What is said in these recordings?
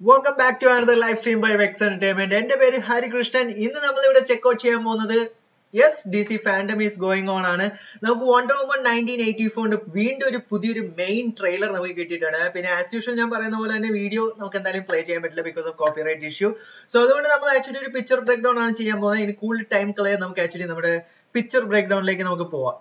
Welcome back to another live stream by VEX Entertainment. എന്റെ പേര് ഹരികൃഷ്ണൻ. ഇന്ന് നമ്മൾ ഇവിടെ ചെക്ക് ഔട്ട് ചെയ്യാൻ പോകുന്നത് yes DC FanDome is going on ആണ്. നമുക്ക് Wonder Woman 1984 വീണ്ടും ഒരു പുതിയൊരു മെയിൻ ട്രെയിലർ നമുക്ക് കിട്ടിയിട്ടുണ്ട്. പിന്നെ ആസ് യൂഷ്വൽ ഞാൻ പറയുന്ന പോലെ തന്നെ വീഡിയോ നമുക്ക് എന്തായാലും പ്ലേ ചെയ്യാൻ പറ്റില്ല because of copyright issue. So അതുകൊണ്ട് നമ്മൾ ആക്ച്വലി ഒരു പിക്ചർ ബ്രേക്ക് ഡൗൺ ആണ് ചെയ്യാൻ പോകുന്നത്. ഇനി കൂടുതൽ ടൈം കളയാൻ നമുക്ക് ആക്ച്വലി നമ്മുടെ പിക്ചർ ബ്രേക്ക് ഡൗണിലേക്ക് നമുക്ക് പോവാം.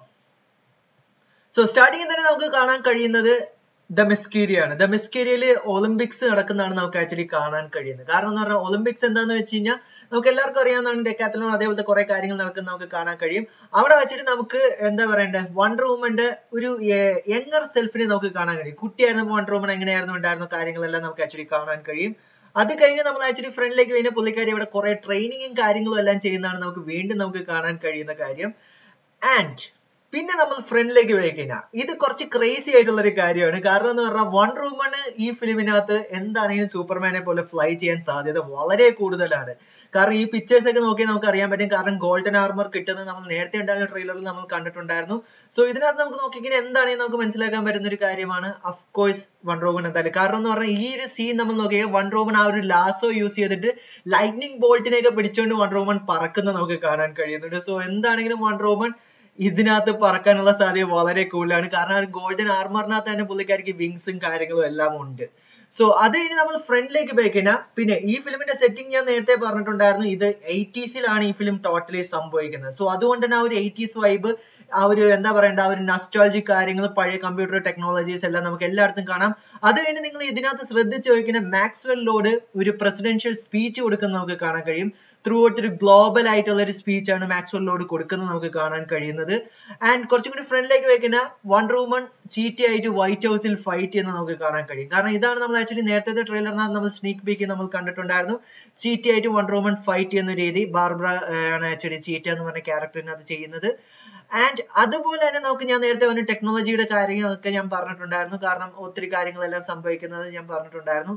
സോ സ്റ്റാർട്ടിങ് തന്നെ നമുക്ക് കാണാൻ കഴിയുന്നത് ദ മിസ്കീരിയാണ്. ദ മിസ്കീരിയയില് ഒളിമ്പിക്സ് നടക്കുന്നതാണ് നമുക്ക് ആക്ച്വലി കാണാൻ കഴിയുന്നത്. കാരണം എന്ന് പറഞ്ഞാൽ ഒളിമ്പിക്സ് എന്താന്ന് വെച്ച് കഴിഞ്ഞാൽ നമുക്ക് എല്ലാവർക്കും അറിയാവുന്നതാണ്, ഡെക്കാത്തലോൺ അതേപോലത്തെ കുറെ കാര്യങ്ങൾ നടക്കുന്ന നമുക്ക് കാണാൻ കഴിയും. അവിടെ വെച്ചിട്ട് നമുക്ക് എന്താ പറയണ്ടേ, വണ്ടർ വുമന്റെ ഒരു യങ്ങർ സെൽഫിനെ നമുക്ക് കാണാൻ കഴിയും. കുട്ടിയായിരുന്നു വണ്ടർ വുമൺ, എങ്ങനെയായിരുന്നു ഉണ്ടായിരുന്ന കാര്യങ്ങളെല്ലാം നമുക്ക് ആക്ച്വലി കാണാൻ കഴിയും. അത് കഴിഞ്ഞ് നമ്മൾ ആക്ച്വലി ഫ്രണ്ടിലേക്ക് കഴിഞ്ഞ പുള്ളിക്കാരി ഇവിടെ കുറെ ട്രെയിനിങ്ങും കാര്യങ്ങളും എല്ലാം ചെയ്യുന്നതാണ് നമുക്ക് വീണ്ടും നമുക്ക് കാണാൻ കഴിയുന്ന കാര്യം. ആൻഡ് പിന്നെ നമ്മൾ ഫ്രണ്ടിലേക്ക് പോയി കഴിഞ്ഞാൽ ഇത് കുറച്ച് ക്രേസി ആയിട്ടുള്ള ഒരു കാര്യമാണ്. കാരണം എന്ന് പറഞ്ഞാൽ വണ്ടർ വുമൺ ഈ ഫിലിമിനകത്ത് എന്താണെങ്കിലും സൂപ്പർമാനെ പോലെ ഫ്ലൈ ചെയ്യാൻ സാധ്യത വളരെ കൂടുതലാണ്. കാരണം ഈ പിക്ചേഴ്സ് ഒക്കെ നോക്കി നമുക്ക് അറിയാൻ പറ്റും. കാരണം ഗോൾഡൻ ആർമർ കിട്ടുന്നത് നമ്മൾ നേരത്തെ ഉണ്ടായിരുന്ന ട്രെയിലറിൽ നമ്മൾ കണ്ടിട്ടുണ്ടായിരുന്നു. സോ ഇതിനകത്ത് നമുക്ക് നോക്കിക്കഴിഞ്ഞാൽ എന്താണെന്ന് നമുക്ക് മനസ്സിലാക്കാൻ പറ്റുന്ന ഒരു കാര്യമാണ് അഫ്കോഴ്സ് വണ്ടർ വുമൺ എന്തായാലും. കാരണം എന്ന് പറഞ്ഞാൽ ഈ ഒരു സീൻ നമ്മൾ നോക്കിയാൽ വണ്ടർ വുമൺ ആ ഒരു ലാസോ യൂസ് ചെയ്തിട്ട് ലൈറ്റ്നിങ് ബോൾട്ടിനെയൊക്കെ പിടിച്ചുകൊണ്ട് വണ്ടർ വുമൺ പറക്കുന്നത് നമുക്ക് കാണാൻ കഴിയുന്നുണ്ട്. സോ എന്താണെങ്കിലും വണ്ടർ വുമൺ ഇതിനകത്ത് പറക്കാനുള്ള സാധ്യത വളരെ കൂടുതലാണ്. കാരണം ഒരു ഗോൾഡൻ ആർമറിനകത്ത് തന്നെ പുള്ളിക്കാർക്ക് വിങ്സും കാര്യങ്ങളും എല്ലാം ഉണ്ട്. സോ അത് കഴിഞ്ഞ് നമ്മൾ ഫ്രണ്ടിലേക്ക് പോയി കഴിഞ്ഞാൽ പിന്നെ ഈ ഫിലിമിന്റെ സെറ്റിംഗ് ഞാൻ നേരത്തെ പറഞ്ഞിട്ടുണ്ടായിരുന്നു, ഇത് 80s ഈ ഫിലിം ടോട്ടലി സംഭവിക്കുന്നത്. സോ അതുകൊണ്ട് തന്നെ ആ ഒരു 80s വൈബ്, ആ ഒരു എന്താ പറയണ്ട, ആ ഒരു നൊസ്റ്റാൾജിക് കാര്യങ്ങൾ, പഴയ കമ്പ്യൂട്ടർ ടെക്നോളജീസ് എല്ലാം നമുക്ക് എല്ലായിടത്തും കാണാം. അത് കഴിഞ്ഞ് നിങ്ങൾ ഇതിനകത്ത് ശ്രദ്ധിച്ചു ചോദിക്കുന്ന മാക്സ്വെല്ലോട് ഒരു പ്രസിഡൻഷ്യൽ സ്പീച്ച് കൊടുക്കുന്നത് നമുക്ക് കാണാൻ കഴിയും. ത്രൂ ഔട്ട് ഒരു ഗ്ലോബൽ ആയിട്ടുള്ള ഒരു സ്പീച്ചാണ് മാക്സ്വെല്ലോട് കൊടുക്കുന്നത് നമുക്ക് കാണാൻ കഴിയുന്നത്. ആൻഡ് കുറച്ചും കൂടി ഫ്രണ്ടിലേക്ക് വെക്കുന്ന വണ്ടർ വുമൺ ചീറ്റി ആയിട്ട് വൈറ്റ് ഹൗസിൽ ഫൈറ്റ് ചെയ്യുന്നത് നമുക്ക് കാണാൻ കഴിയും. കാരണം ഇതാണ് നമ്മൾ ആക്ച്വലി നേരത്തെ ട്രെയിലറിനകത്ത് നമ്മൾ സ്നീക്ക് പീക്ക് നമ്മൾ കണ്ടിട്ടുണ്ടായിരുന്നു. ചീറ്റി ആയിട്ട് വണ്ടർ വുമൺ ഫൈറ്റ് ചെയ്യുന്ന രീതി ബാർബറ ആണ് ആക്ച്വലി ചീറ്റ എന്ന് പറഞ്ഞ ക്യാരക്ടറിനകത്ത് ചെയ്യുന്നത്. ആൻഡ് അതുപോലെ തന്നെ നമുക്ക് ഞാൻ നേരത്തെ പറഞ്ഞ ടെക്നോളജിയുടെ കാര്യങ്ങളൊക്കെ ഞാൻ പറഞ്ഞിട്ടുണ്ടായിരുന്നു. കാരണം ഒത്തിരി കാര്യങ്ങളെല്ലാം സംഭവിക്കുന്നത് ഞാൻ പറഞ്ഞിട്ടുണ്ടായിരുന്നു.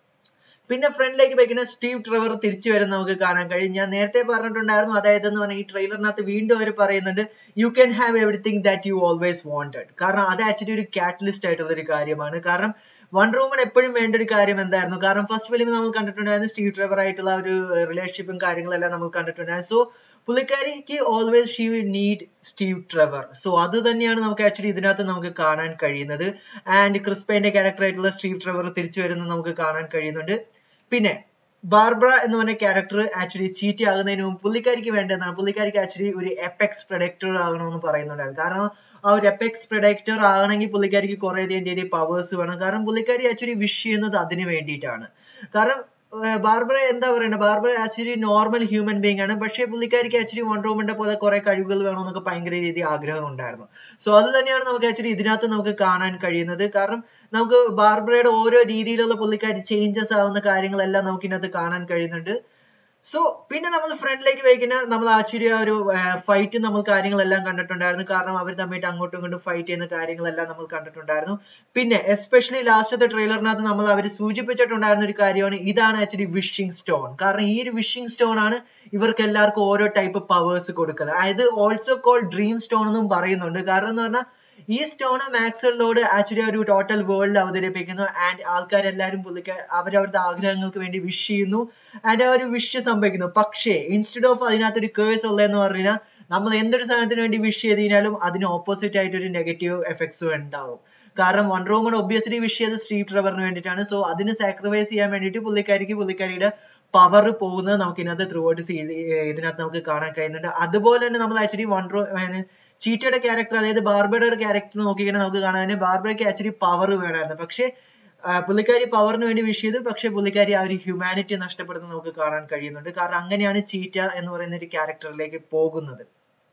പിന്നെ ഫ്രണ്ടിലേക്ക് വെക്കുന്ന സ്റ്റീവ് ട്രെവർ തിരിച്ചു വരുന്ന നമുക്ക് കാണാൻ കഴിയും. ഞാൻ നേരത്തെ പറഞ്ഞിട്ടുണ്ടായിരുന്നു, അതായത് എന്ന് പറഞ്ഞാൽ ഈ ട്രെയിലറിനകത്ത് വീണ്ടും അവർ പറയുന്നുണ്ട് you can have everything that you always wanted. കാരണം അത് ആക്ച്വലി ഒരു കാറ്റലിസ്റ്റ് ആയിട്ടുള്ള ഒരു കാര്യമാണ്. കാരണം വണ്ടർ വുമൺ എപ്പോഴും വേണ്ട ഒരു കാര്യം എന്തായിരുന്നു, കാരണം ഫസ്റ്റ് ഫിലിം നമ്മൾ കണ്ടിട്ടുണ്ടായിരുന്നു സ്റ്റീവ് ട്രെവർ ആയിട്ടുള്ള ഒരു റിലേഷൻഷിപ്പും കാര്യങ്ങളെല്ലാം നമ്മൾ കണ്ടിട്ടുണ്ടായിരുന്നു. സോ പുള്ളിക്കാരിക്ക് always she will need Steve Trevor. So അത് തന്നെയാണ് നമുക്ക് ആക്ച്വലി ഇതിനകത്ത് നമുക്ക് കാണാൻ കഴിയുന്നത്. ആൻഡ് ക്രിസ്പൈന്റെ ക്യാരക്ടർ ആയിട്ടുള്ള സ്റ്റീവ് ട്രെവർ തിരിച്ചു വരുന്നത് നമുക്ക് കാണാൻ കഴിയുന്നുണ്ട്. പിന്നെ ബാർബറ എന്ന് പറഞ്ഞ ക്യാരക്ടർ ആക്ച്വലി ചീറ്റ് ആകുന്നതിന് മുമ്പ് പുള്ളിക്കാരിക്ക് വേണ്ടതാണ്, പുള്ളിക്കാരിക്ക് ആക്ച്വലി ഒരു എപെക്സ് പ്രൊഡക്ടർ ആകണമെന്ന് പറയുന്നുണ്ടായിരുന്നു. കാരണം ആ ഒരു എപെക്സ് പ്രൊഡക്ടർ ആകണമെങ്കിൽ പുള്ളിക്കാരിക്ക് കുറെ അധികം പവേഴ്സ് വേണം. കാരണം പുള്ളിക്കാരി ആക്ച്വലി വിഷ് ചെയ്യുന്നത് അതിന് വേണ്ടിയിട്ടാണ്. കാരണം ബാർബറ എന്താ പറയണ്ടത്, Barbara actually normal human being ആണ്. പക്ഷേ പുള്ളിക്കാരിക്ക് ആക്ച്വലി വണ്ടർ വുമന്റെ പോലെ കുറെ കഴിവുകൾ വേണമെന്നൊക്കെ ഭയങ്കര രീതിയിൽ ആഗ്രഹം ഉണ്ടായിരുന്നു. സോ അത് തന്നെയാണ് നമുക്ക് ആക്ച്വലി ഇതിനകത്ത് നമുക്ക് കാണാൻ കഴിയുന്നത്. കാരണം നമുക്ക് ബാർബറയുടെ ഓരോ രീതിയിലുള്ള പുള്ളിക്കാരി ചേഞ്ചസ് ആവുന്ന കാര്യങ്ങളെല്ലാം നമുക്ക് ഇതിനകത്ത് കാണാൻ കഴിയുന്നുണ്ട്. സോ പിന്നെ നമ്മൾ ഫ്രണ്ടിലേക്ക് വയ്ക്കുന്ന നമ്മൾ ആക്ച്വലി ആ ഒരു ഫൈറ്റ് നമ്മൾ കാര്യങ്ങളെല്ലാം കണ്ടിട്ടുണ്ടായിരുന്നു. കാരണം അവർ തമ്മിൽ അങ്ങോട്ടും ഇങ്ങോട്ടും ഫൈറ്റ് ചെയ്യുന്ന കാര്യങ്ങളെല്ലാം നമ്മൾ കണ്ടിട്ടുണ്ടായിരുന്നു. പിന്നെ എസ്പെഷ്യലി ലാസ്റ്റത്തെ ട്രെയിലറിനകത്ത് നമ്മൾ അവർ സൂചിപ്പിച്ചിട്ടുണ്ടായിരുന്ന ഒരു കാര്യമാണ്, ഇതാണ് ആക്ച്വലി വിഷിംഗ് സ്റ്റോൺ. കാരണം ഈ ഒരു വിഷിംഗ് സ്റ്റോൺ ആണ് ഇവർക്ക് എല്ലാവർക്കും ഓരോ ടൈപ്പ് പവേഴ്സ് കൊടുക്കുന്നത്. അതായത് ഓൾസോ കോൾഡ് ഡ്രീം സ്റ്റോൺ എന്നും പറയുന്നുണ്ട്. കാരണം എന്ന് പറഞ്ഞാൽ ഈ സ്റ്റോണ് മാക്സ്വെല്ലോട് ആക്ച്വലി ഒരു ടോട്ടൽ വേൾഡ് അവതരിപ്പിക്കുന്നു. ആൻഡ് ആൾക്കാരെല്ലാരും അവരവരുടെ ആഗ്രഹങ്ങൾക്ക് വേണ്ടി വിഷ് ചെയ്യുന്നു. ആൻഡ് ആ ഒരു വിഷ് സംഭവിക്കുന്നു. പക്ഷേ ഇൻസ്റ്റെഡ് ഓഫ് അതിനകത്ത് ഒരു കേഴ്സ് ഉള്ളതെന്ന് പറഞ്ഞു കഴിഞ്ഞാൽ നമ്മൾ എന്തൊരു സാധനത്തിന് വേണ്ടി വിഷ് ചെയ്ത് കഴിഞ്ഞാലും അതിന് ഓപ്പോസിറ്റ് ആയിട്ട് ഒരു നെഗറ്റീവ് എഫക്ട്സും ഉണ്ടാവും. കാരണം വണ്ടർ വുമൺ ഒബ്വിയസ്ലി വിഷ് ചെയ്ത് സ്റ്റീവ് ട്രെവറിന് വേണ്ടിയിട്ടാണ്. സോ അതിന് സാക്രിഫൈസ് ചെയ്യാൻ വേണ്ടിയിട്ട് പുള്ളിക്കാരിയുടെ പവർ പോകുന്നത് നമുക്ക് ഇതിനകത്ത് ത്രൂ ഔട്ട് ഇതിനകത്ത് നമുക്ക് കാണാൻ കഴിയുന്നുണ്ട്. അതുപോലെ തന്നെ നമ്മൾ ആക്ച്വലി ചീറ്റയുടെ ക്യാരക്ടർ, അതായത് ബാർബറയുടെ ക്യാരക്ടർ നോക്കിക്കഴിഞ്ഞാൽ നമുക്ക് കാണാൻ ബാർബറയ്ക്ക് ആക്ച്വലി പവർ വേണമായിരുന്നു. പക്ഷെ പുള്ളിക്കാരി പവറിന് വേണ്ടി വിഷ് ചെയ്തു. പക്ഷെ പുള്ളിക്കാരി ആ ഒരു ഹ്യൂമാനിറ്റി നഷ്ടപ്പെടുന്നത് നമുക്ക് കാണാൻ കഴിയുന്നുണ്ട്. കാരണം അങ്ങനെയാണ് ചീറ്റ എന്ന് പറയുന്ന ഒരു ക്യാരക്ടറിലേക്ക് പോകുന്നത്.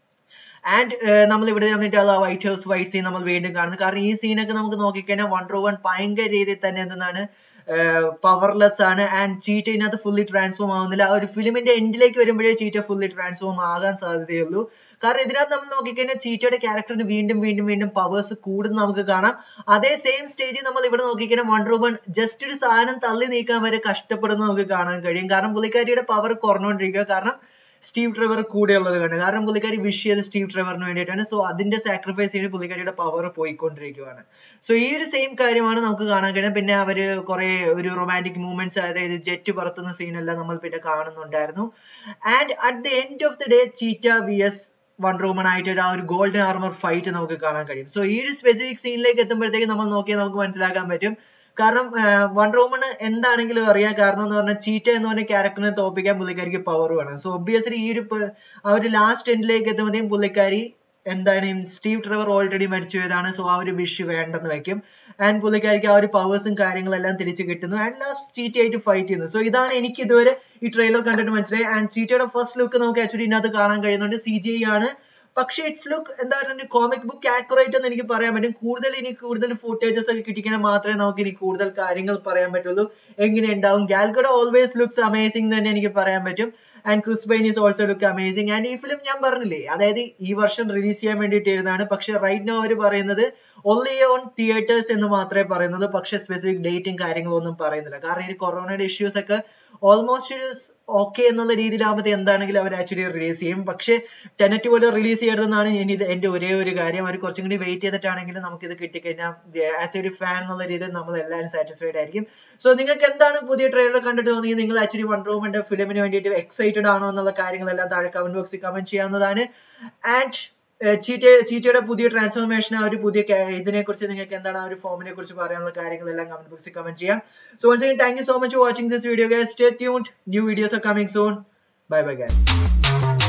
ആൻഡ് നമ്മൾ ഇവിടെ വന്നിട്ടുള്ള വൈറ്റ് ഹൗസ് ഫൈറ്റ് സീൻ നമ്മൾ വീണ്ടും കാണുന്നത്. കാരണം ഈ സീനൊക്കെ നമുക്ക് നോക്കിക്കഴിഞ്ഞാൽ വണ്ടർ വുമൺ ഭയങ്കര രീതിയിൽ തന്നെ എന്താണ് പവർലെസ് ആണ്. ആൻഡ് ചീറ്റ ഇതിനകത്ത് ഫുള്ളി ട്രാൻസ്ഫോം ആവുന്നില്ല. ആ ഒരു ഫിലിമിന്റെ എൻഡിലേക്ക് വരുമ്പോഴേ ചീറ്റ ഫുള്ളി ട്രാൻസ്ഫോം ആകാൻ സാധ്യതയുള്ളൂ. കാരണം ഇതിനകത്ത് നമ്മൾ നോക്കിക്കഴിഞ്ഞാൽ ചീറ്റയുടെ ക്യാരക്ടറിന് വീണ്ടും പവേഴ്സ് കൂടുന്ന നമുക്ക് കാണാം. അതേ സെയിം സ്റ്റേജിൽ നമ്മൾ ഇവിടെ നോക്കിക്കഴിഞ്ഞാൽ വണ്ടർ വുമൺ ജസ്റ്റ് ഒരു സാധനം തള്ളി നീക്കാൻ വരെ കഷ്ടപ്പെടുന്ന നമുക്ക് കാണാൻ കഴിയും. കാരണം പുള്ളിക്കാരിയുടെ പവർ കുറഞ്ഞുകൊണ്ടിരിക്കുക. കാരണം സ്റ്റീവ് ട്രെവർ കൂടെ ഉള്ളത് കണ്ട്. കാരണം പുള്ളിക്കാരി വിഷ് ചെയ്ത് സ്റ്റീവ് ട്രെവറിന് വേണ്ടിയിട്ടാണ്. സോ അതിന്റെ സാക്രിഫൈസ് ചെയ്ത് പുള്ളിക്കാരിയുടെ പവർ പോയിക്കൊണ്ടിരിക്കുകയാണ്. സോ ഈ ഒരു സെയിം കാര്യമാണ് നമുക്ക് കാണാൻ കഴിയും. പിന്നെ അവര് കുറെ ഒരു റൊമാൻറ്റിക് മൂവ്മെന്റ്സ്, അതായത് ജെറ്റ് പറത്തുന്ന സീനെല്ലാം നമ്മൾ പിന്നെ കാണുന്നുണ്ടായിരുന്നു. And at the end of the day Cheetah vs Wonder Woman ആയിട്ട് ആ ഒരു ഗോൾഡൻ ആർമർ ഫൈറ്റ് നമുക്ക് കാണാൻ കഴിയും. സോ ഈ ഒരു സ്പെസിഫിക് സീനിലേക്ക് എത്തുമ്പോഴത്തേക്ക് നമ്മൾ നോക്കിയാൽ നമുക്ക് മനസ്സിലാക്കാൻ പറ്റും. കാരണം വണ്ടർ വുമൺ എന്താണെങ്കിലും അറിയാം. കാരണം എന്ന് പറഞ്ഞാൽ ചീറ്റ എന്ന് പറഞ്ഞ ക്യാരക്ടറിനെ തോപ്പിക്കാൻ പുള്ളിക്കാരിക്ക് പവർ വേണം. സോ ഒബ്വിയസ്ലി ഈ ഒരു ലാസ്റ്റ് എൻഡിലേക്ക് എത്തുമ്പോഴത്തേക്കും പുള്ളിക്കാരി എന്താണ്, സ്റ്റീവ് ട്രെവർ ഓൾറെഡി മരിച്ചു പോയതാണ്. സോ ആ ഒരു വിഷ് വേണ്ടെന്ന് വെക്കും. ആൻഡ് പുള്ളിക്കാരിക്ക് ആ ഒരു പവേഴ്സും കാര്യങ്ങളെല്ലാം തിരിച്ചു കിട്ടുന്നു. ആൻഡ് ലാസ്റ്റ് ചീറ്റയായിട്ട് ഫൈറ്റ് ചെയ്യുന്നു. സോ ഇതാണ് എനിക്ക് ഇതുവരെ ഈ ട്രെയിലർ കണ്ടിട്ട് മനസ്സിലായി. ആൻഡ് ചീറ്റയുടെ ഫസ്റ്റ് ലുക്ക് നമുക്ക് ആക്ച്വലി ഇതിനകത്ത് കാണാൻ കഴിയുന്നുണ്ട്. CGI ആണ്, പക്ഷെ ഇറ്റ്സ് ലുക്ക് എന്താ പറയുക, കോമിക് ബുക്ക് ആക്യുറേറ്റ് എന്ന് എനിക്ക് പറയാൻ പറ്റും. കൂടുതൽ ഫുട്ടേജസ് ഒക്കെ കിട്ടിക്കഴിഞ്ഞാൽ മാത്രമേ നമുക്ക് ഇനി കൂടുതൽ കാര്യങ്ങൾ പറയാൻ പറ്റുള്ളൂ. എങ്ങനെ ഉണ്ടാവും. ഗാൽഗഡ ഓൾവേസ് ലുക്സ് അമേസിംഗ് തന്നെ എനിക്ക് പറയാൻ പറ്റും. And Chris Pine is also look amazing. And ഈ ഫിലിം ഞാൻ പറഞ്ഞില്ലേ, അതായത് ഈ വർഷം റിലീസ് ചെയ്യാൻ വേണ്ടിയിട്ടിരുന്നതാണ്. പക്ഷെ റൈറ്റ് നോ അവർ പറയുന്നത് ഓൺലി ഓൺ തിയേറ്റേഴ്സ് എന്ന് മാത്രമേ പറയുന്നുള്ളൂ. പക്ഷെ സ്പെസിഫിക് ഡേറ്റും കാര്യങ്ങളും ഒന്നും പറയുന്നില്ല. കാരണം ഈ കൊറോണയുടെ ഇഷ്യൂസ് ഒക്കെ ഓൾമോസ്റ്റ് ഓക്കെ എന്നുള്ള രീതിയിലാകുമ്പോൾ എന്താണെങ്കിലും അവർ ആക്ച്വലി റിലീസ് ചെയ്യും. പക്ഷെ ടെനറ്റ് പോലെ റിലീസ് ചെയ്യരുതെന്നാണ് എന്റെ ഒരേ ഒരു കാര്യം. അവർ കുറച്ചും കൂടി വെയിറ്റ് ചെയ്തിട്ടാണെങ്കിലും നമുക്ക് ഇത് കിട്ടിക്കഴിഞ്ഞാൽ ആസ് ഒരു ഫാൻ എന്നുള്ള രീതിയിൽ നമ്മൾ എല്ലാവരും സാറ്റിസ്ഫൈഡ് ആയിരിക്കും. സോ നിങ്ങൾക്ക് എന്താണ് പുതിയ ട്രെയിലർ കണ്ടിട്ട് തോന്നിയത്? നിങ്ങൾ ആക്ച്വലി വണ്ടർ വുമന്റെ ഫിലിമിന് വേണ്ടിയിട്ട് എക്സൈറ്റഡ് ആണോ എന്നുള്ള കാര്യങ്ങളെല്ലാം താഴെ കമന്റ് ബോക്സിൽ കമന്റ് ചെയ്യാവുന്നതാണ്. ആൻഡ് ചീറ്റയുടെ പുതിയ ട്രാൻസ്ഫോർമേഷൻ, ആ ഒരു പുതിയ ഇതിനെ കുറിച്ച് നിങ്ങൾക്ക് എന്താണ്, ആ ഒരു ഫോമിനെ കുറിച്ച് പറയാനുള്ള കാര്യങ്ങളെല്ലാം കമന്റ് ബോക്സിൽ കമന്റ് ചെയ്യാം. So once again, thank you so much for watching this video guys. Stay tuned, new videos are coming soon. Bye bye guys.